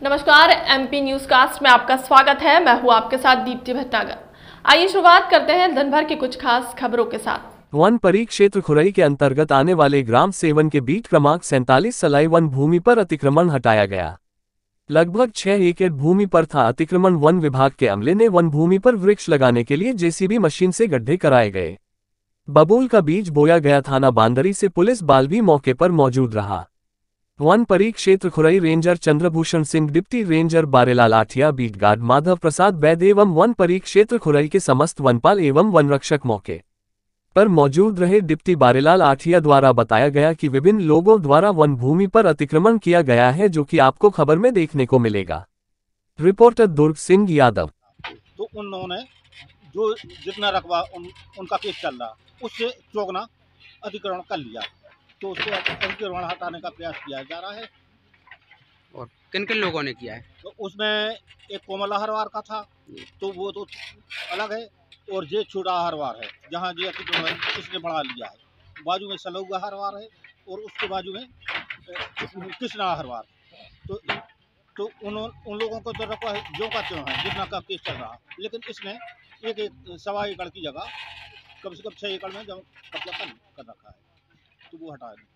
नमस्कार, MP news cast में आपका स्वागत है। मैं हूं आपके साथ दीप्ति भटनागर। आइए शुरुआत करते हैं दिन भर की कुछ खास खबरों के साथ। वन परिक्षेत्र खुरई के अंतर्गत आने वाले ग्राम सेवन के बीट क्रमांक 47 सलाई वन भूमि पर अतिक्रमण हटाया गया। लगभग 6 एकड़ भूमि पर था अतिक्रमण। वन विभाग के अमले ने वन भूमि पर वृक्ष लगाने के लिए जेसीबी मशीन से गड्ढे कराए गए। बबूल का बीज बोया गया। थाना बांदरी से पुलिस बल भी मौके पर मौजूद रहा। वन परिक्षेत्र Khurai ranger Chandrabhushan Singh, deputy ranger Barelal Athiya, beat guard Madhav Prasad Vaid एवं वन परिक्षेत्र खुरई के समस्त वनपाल एवं वनरक्षक मौके पर मौजूद रहे। डिप्टी बारेलाल आठिया द्वारा बताया गया कि विभिन्न लोगों द्वारा वन भूमि पर अतिक्रमण किया गया है, जो कि आपको खबर में देखने को मिलेगा। रिपोर्टर दुर्ग सिंह यादव। तो उन्होंने जो जितना रकबा उनका केस चल रहा उससे चौगना अधिग्रहण कर लिया, तो उसको अधिग्रहण हटाने का प्रयास किया जा रहा है। और किन किन लोगों ने किया है? तो उसमें एक कोमला हरवार का था, तो वो तो अलग है, और जे छोटा हरवार है जहाँ जे अतिक्रमण है इसने बढ़ा लिया है। बाजू में सलौगा हरवार है और उसके बाजू में कृष्णा हरवार। तो उन लोगों को तो रखा है जो का त्यों है जितना का केस चल रहा, लेकिन इसने एक 1.25 एकड़ की जगह कम से कम 6 एकड़ में जब कब्जा कर रखा है, तो वो हटा